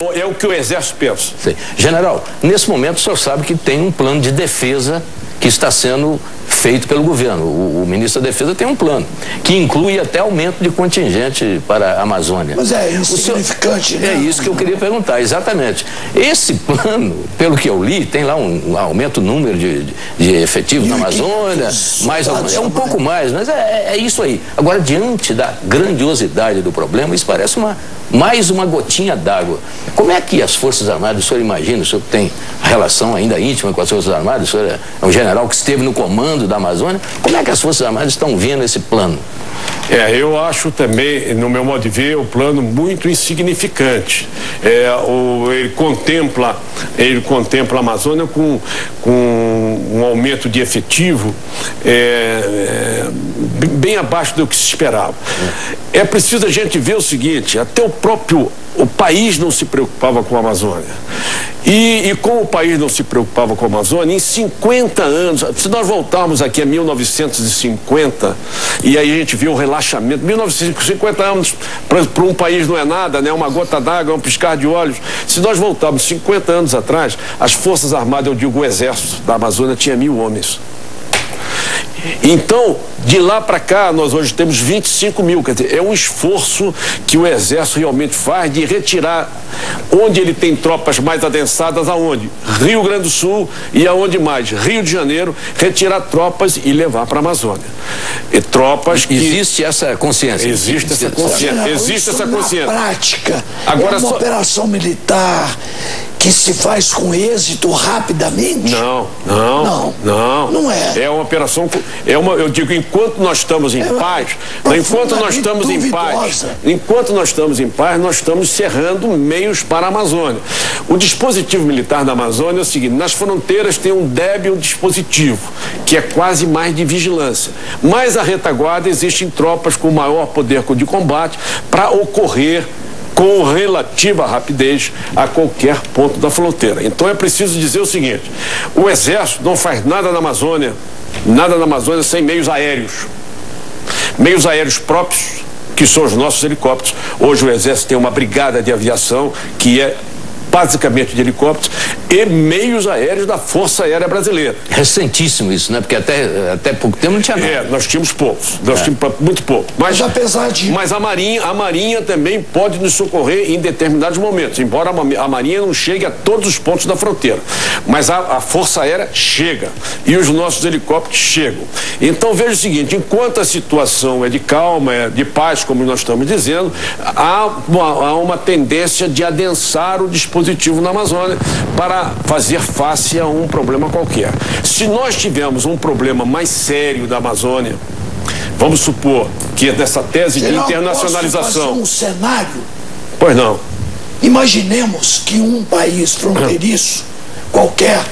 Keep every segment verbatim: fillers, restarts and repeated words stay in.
É o que o Exército pensa. Sim. General, nesse momento o senhor sabe que tem um plano de defesa que está sendo feito pelo governo. O, o ministro da Defesa tem um plano, que inclui até aumento de contingente para a Amazônia. Mas é insignificante, né? É isso que eu queria perguntar, exatamente. Esse plano, pelo que eu li, tem lá um, um aumento no número de, de, de efetivos na Amazônia, mais, é um pouco mais, mas é, é isso aí. Agora, diante da grandiosidade do problema, isso parece uma, mais uma gotinha d'água. Como é que as Forças Armadas, o senhor imagina, o senhor tem relação ainda íntima com as Forças Armadas, o senhor é um general que esteve no comando da Amazônia, como é que as Forças Armadas estão vendo esse plano? É, eu acho também, no meu modo de ver, o plano muito insignificante. É, o, ele contempla, ele contempla a Amazônia com, com um aumento de efetivo é, é, bem abaixo do que se esperava. É preciso a gente ver o seguinte, até o próprio o país não se preocupava com a Amazônia. E, e como o país não se preocupava com a Amazônia, em cinquenta anos, se nós voltarmos aqui a mil novecentos e cinquenta, e aí a gente vê o relaxamento, mil novecentos e cinquenta anos para um país não é nada, né? Uma gota d'água, um piscar de olhos. Se nós voltarmos cinquenta anos atrás, as Forças Armadas, eu digo o Exército da Amazônia, tinha mil homens. Então, de lá para cá, nós hoje temos vinte e cinco mil, quer dizer, é um esforço que o Exército realmente faz de retirar onde ele tem tropas mais adensadas, aonde? Rio Grande do Sul e aonde mais? Rio de Janeiro, retirar tropas e levar para a Amazônia. E tropas que... Existe essa consciência. Existe essa consciência. Existe essa consciência. Na prática, agora, é uma só... operação militar que se faz com êxito rapidamente? Não, não, não, não. Não é. É uma operação, é uma, eu digo, enquanto nós estamos em é paz, enquanto nós estamos duvidosa. em paz, enquanto nós estamos em paz, nós estamos cerrando meios para a Amazônia. O dispositivo militar da Amazônia é o seguinte, nas fronteiras tem um débil dispositivo, que é quase mais de vigilância. Mas a retaguarda existem tropas com maior poder de combate para ocorrer com relativa rapidez a qualquer ponto da fronteira. Então é preciso dizer o seguinte, o Exército não faz nada na Amazônia, nada na Amazônia sem meios aéreos. Meios aéreos próprios, que são os nossos helicópteros. Hoje o Exército tem uma brigada de aviação que é basicamente de helicópteros e meios aéreos da Força Aérea Brasileira. Recentíssimo isso, né? Porque até, até pouco tempo não tinha nada. É, nós tínhamos poucos, nós é. tínhamos muito pouco. Mas, mas apesar de... Mas a Marinha, a Marinha também pode nos socorrer em determinados momentos, embora a Marinha não chegue a todos os pontos da fronteira. Mas a, a Força Aérea chega e os nossos helicópteros chegam. Então veja o seguinte, enquanto a situação é de calma, é de paz, como nós estamos dizendo, há uma, há uma tendência de adensar o dispositivo positivo na Amazônia para fazer face a um problema qualquer. Se nós tivermos um problema mais sério da Amazônia, vamos supor que nessa tese de internacionalização... Posso fazer um cenário? Pois não. Imaginemos que um país fronteiriço qualquer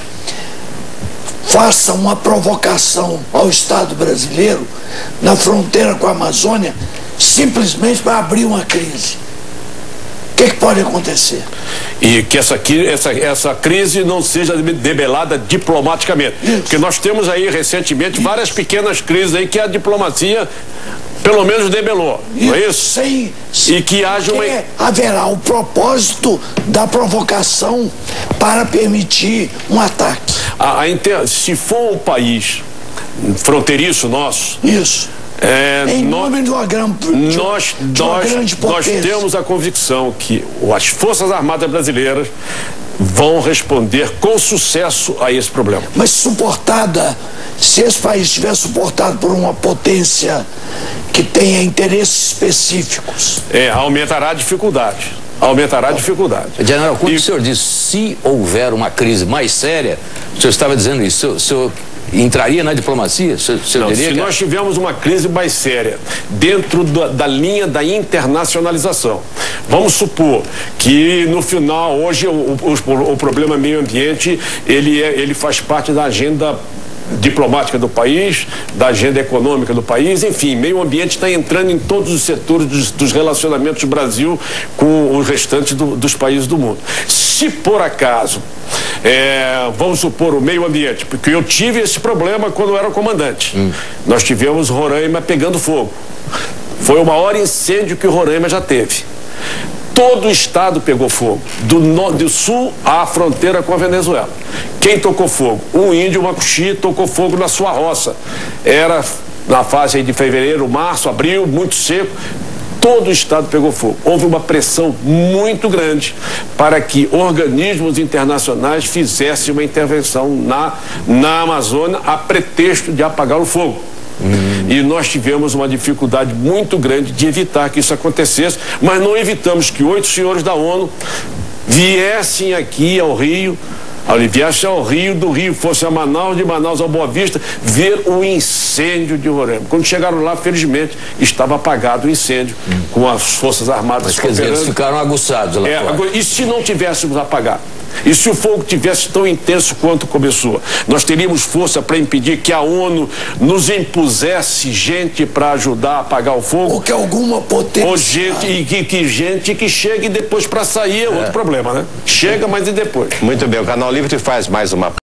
faça uma provocação ao Estado brasileiro na fronteira com a Amazônia simplesmente para abrir uma crise. O que, que pode acontecer? E que essa, essa, essa crise não seja debelada diplomaticamente. Isso. Porque nós temos aí recentemente isso. várias pequenas crises aí que a diplomacia pelo menos debelou. Isso. Não é isso? Sem, e que haja uma... haverá o propósito da provocação para permitir um ataque. A, a inter... Se for um país fronteiriço nosso... Isso. É, em nós, nome de uma, grande, de nós, de uma nós, grande potência. Nós temos a convicção que as Forças Armadas brasileiras vão responder com sucesso a esse problema. Mas suportada, se esse país estiver suportado por uma potência que tenha interesses específicos... É, aumentará a dificuldade. Aumentará a dificuldade. General, quando e... o senhor diz se houver uma crise mais séria, o senhor estava dizendo isso, o senhor entraria na diplomacia? O senhor, o senhor Não, diria se que... nós tivermos uma crise mais séria dentro da, da linha da internacionalização, vamos supor que no final, hoje o, o, o problema meio ambiente, ele, é, ele faz parte da agenda diplomática do país, da agenda econômica do país, enfim, meio ambiente está entrando em todos os setores dos, dos relacionamentos do Brasil com o restante do, dos países do mundo. Se por acaso, é, vamos supor o meio ambiente, porque eu tive esse problema quando eu era comandante, hum. nós tivemos Roraima pegando fogo, foi o maior incêndio que o Roraima já teve. Todo o estado pegou fogo, do, no, do sul à fronteira com a Venezuela. Quem tocou fogo? Um índio macuxi tocou fogo na sua roça. Era na fase aí de fevereiro, março, abril, muito seco. Todo o estado pegou fogo. Houve uma pressão muito grande para que organismos internacionais fizessem uma intervenção na, na Amazônia a pretexto de apagar o fogo. Hum. E nós tivemos uma dificuldade muito grande de evitar que isso acontecesse, mas não evitamos que oito senhores da ONU viessem aqui ao Rio, viessem ao Rio, do Rio fosse a Manaus, de Manaus ao Boa Vista, ver o incêndio de Roraima. Quando chegaram lá, felizmente, estava apagado o incêndio, hum. com as Forças Armadas. Mas quer dizer, eles ficaram aguçados lá é, fora. Agora, e se não tivéssemos apagado? E se o fogo tivesse tão intenso quanto começou? Nós teríamos força para impedir que a ONU nos impusesse gente para ajudar a apagar o fogo? Ou que alguma potência... Ou gente, e que, que gente que chegue depois para sair é outro é. problema, né? Chega, mas e depois? Muito bem, o Canal Livre faz mais uma